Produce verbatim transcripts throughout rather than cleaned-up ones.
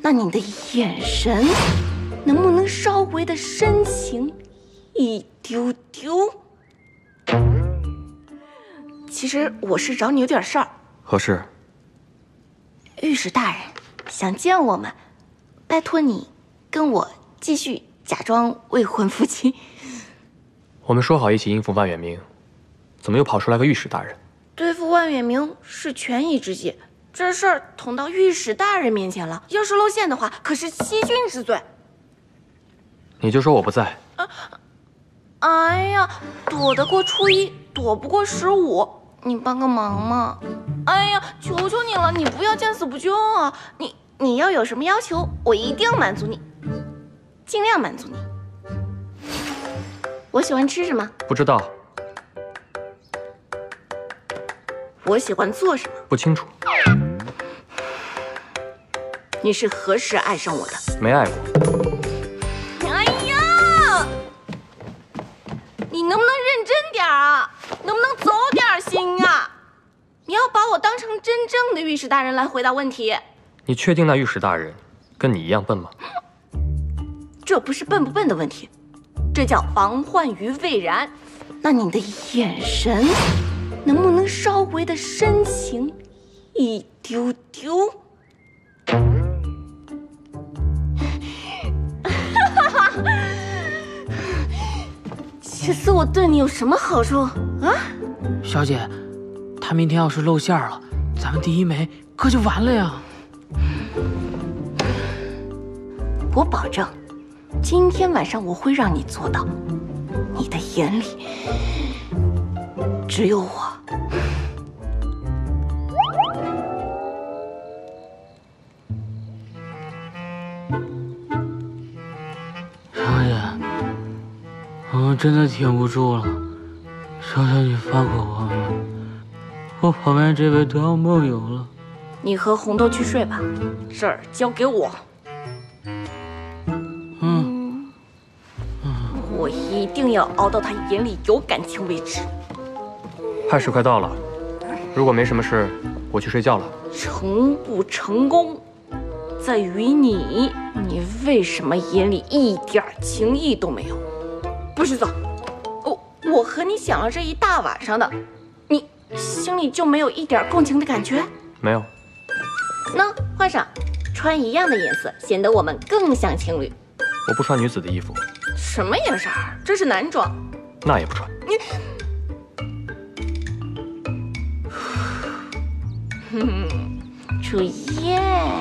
那你的眼神能不能稍微的深情一丢丢？其实我是找你有点事儿。 何事？ 御史大人想见我们，拜托你跟我继续假装未婚夫妻。 我们说好一起应付万远明，怎么又跑出来个御史大人？ 对付万远明是权宜之计，这事儿捅到御史大人面前了，要是露馅的话，可是欺君之罪。 你就说我不在。 啊，哎呀，躲得过初一，躲不过十五，你帮个忙嘛！哎呀，求求你了，你不要见死不救啊！你你要有什么要求，我一定满足你，尽量满足你。我喜欢吃什么？ 不知道。 我喜欢做什么？ 不清楚。 你是何时爱上我的？ 没爱过。 哎呀，你能不能认真点啊？能不能走点心啊？你要把我当成真正的御史大人来回答问题。 你确定那御史大人跟你一样笨吗？ 这不是笨不笨的问题，这叫防患于未然。那你的眼神能不能稍微的深情一丢丢？这次我对你有什么好处啊？ 小姐，他明天要是露馅了，咱们第一枚可就完了呀！ 我保证，今天晚上我会让你做到，你的眼里只有我。 小姐，我真的挺不住了，求求你放过我吧，我旁边这位都要梦游了。 你和红豆去睡吧，事儿交给我。 嗯， 我一定要熬到他眼里有感情为止。 亥时快到了，如果没什么事，我去睡觉了。 成不成功，在于你。你为什么眼里一点情意都没有？不许走！我我和你想了这一大晚上的，你心里就没有一点共情的感觉？ 没有。 那换上，穿一样的颜色，显得我们更像情侣。 我不穿女子的衣服。 什么眼神？这是男装。 那也不穿。 你，哼，楚燕，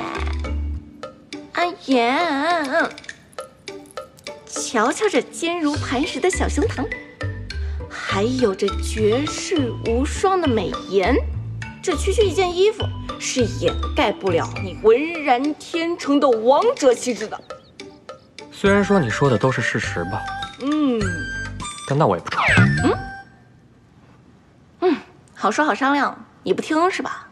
阿言，瞧瞧这坚如磐石的小胸膛，还有这绝世无双的美颜，这区区一件衣服是掩盖不了你浑然天成的王者气质的。 虽然说你说的都是事实吧， 嗯， 但那我也不穿。 嗯，嗯，好说好商量，你不听是吧？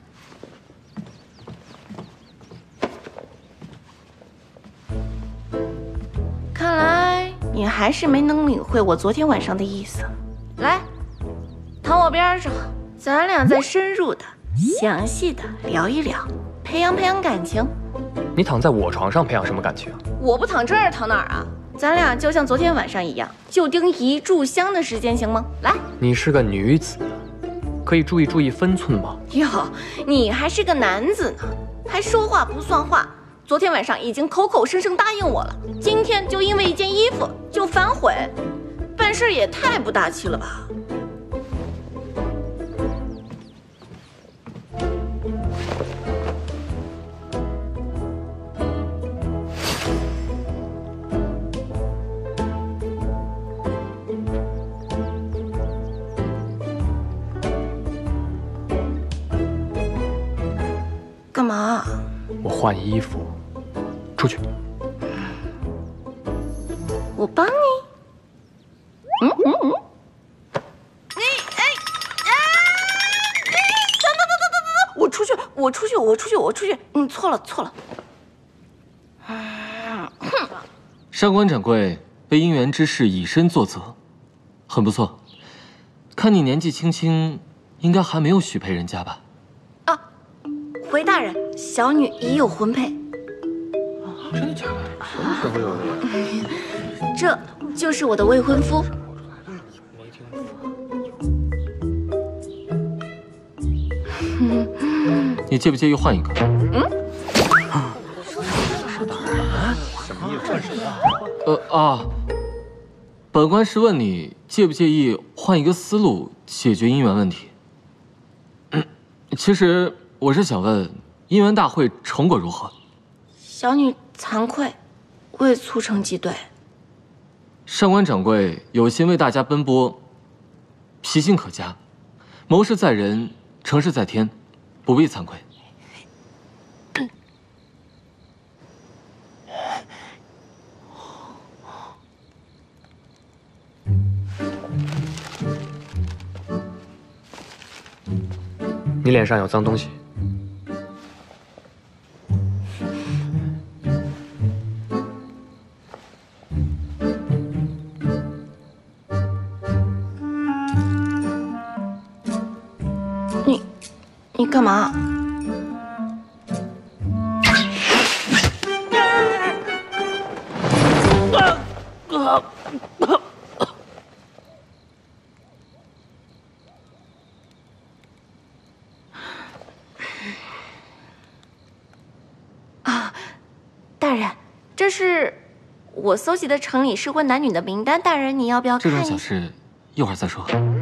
看来你还是没能领会我昨天晚上的意思。来，躺我边上，咱俩再深入的、详细的聊一聊，培养培养感情。 你躺在我床上培养什么感情？ 我不躺这儿，躺哪儿啊？咱俩就像昨天晚上一样，就盯一炷香的时间，行吗？来， 你是个女子，可以注意注意分寸吗？ 哟，你还是个男子呢，还说话不算话。昨天晚上已经口口声声答应我了，今天就因为一件衣服就反悔，办事也太不大气了吧？干嘛？ 我换衣服，出去。 我帮你。嗯嗯嗯。哎哎哎！等等等等等等！我出去，我出去，我出去，我出去！你错了错了。哼！ 上官掌柜为姻缘之事以身作则，很不错。看你年纪轻轻，应该还没有许配人家吧？ 啊，回大人，小女已有婚配。 真的假的？什么时候有的？ 这就是我的未婚夫。 你介不介意换一个？嗯。 什么意思？ 呃啊，本官是问你介不介意换一个思路解决姻缘问题。嗯，其实我是想问，姻缘大会成果如何？ 小女惭愧，未促成及对。 上官掌柜有心为大家奔波，脾性可嘉，谋事在人，成事在天，不必惭愧。 你脸上有脏东西。 你，你干嘛？啊，大人，这是我搜集的城里适婚男女的名单，大人你要不要看一下？ 这种小事一会儿再说。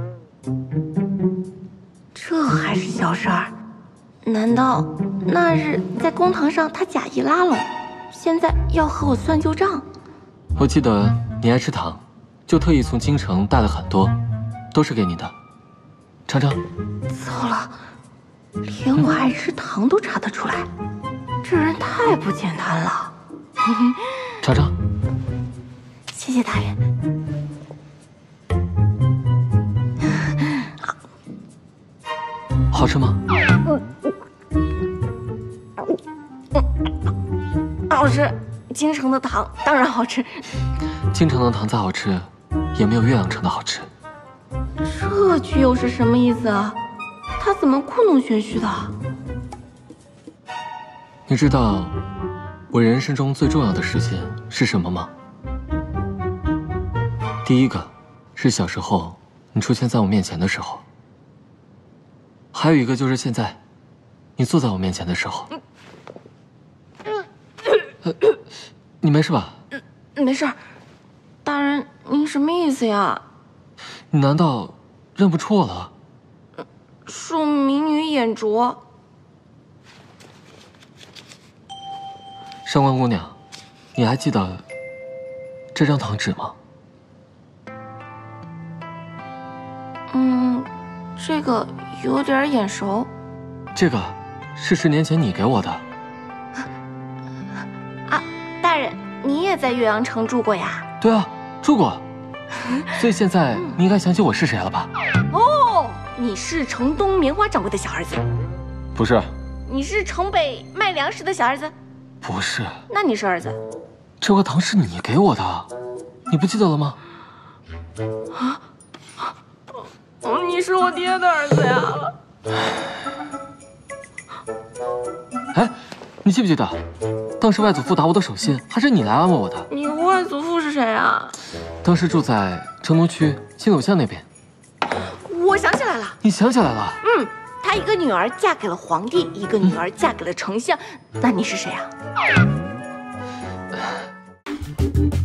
这还是小事儿？难道那日在公堂上他假意拉拢，现在要和我算旧账？ 我记得你爱吃糖，就特意从京城带了很多，都是给你的，尝尝。 糟了，连我爱吃糖都查得出来，这人太不简单了。 尝尝。 谢谢大人。 好吃吗？ 好吃，京城的糖当然好吃。 京城的糖再好吃，也没有岳阳城的好吃。 这句又是什么意思啊？他怎么故弄玄虚的？ 你知道我人生中最重要的事情是什么吗？第一个是小时候你出现在我面前的时候，还有一个就是现在你坐在我面前的时候。呃，你没事吧？ 没事。大人，您什么意思呀？ 你难道认不出我了？ 恕民女眼拙。 上官姑娘，你还记得这张糖纸吗？ 嗯，这个有点眼熟。 这个是十年前你给我的。 啊，大人，你也在岳阳城住过呀？ 对啊，住过。所以现在你应该想起我是谁了吧？ 哦，你是城东棉花掌柜的小儿子。 不是。 你是城北卖粮食的小儿子。 不是。 那你是儿子？ 这块糖是你给我的，你不记得了吗？ 啊？哦，你是我爹的儿子呀！ 哎，你记不记得，当时外祖父打我的手心，还是你来安慰我的？ 你外祖父是谁啊？ 当时住在城东区青柳巷那边。 我想起来了。 你想起来了？ 嗯，他一个女儿嫁给了皇帝，一个女儿嫁给了丞相。那你是谁啊？